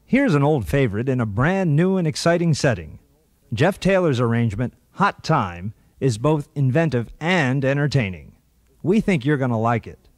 Here's an old favorite in a brand new and exciting setting. Jeff Taylor's arrangement, Hot Time, is both inventive and entertaining. We think you're going to like it.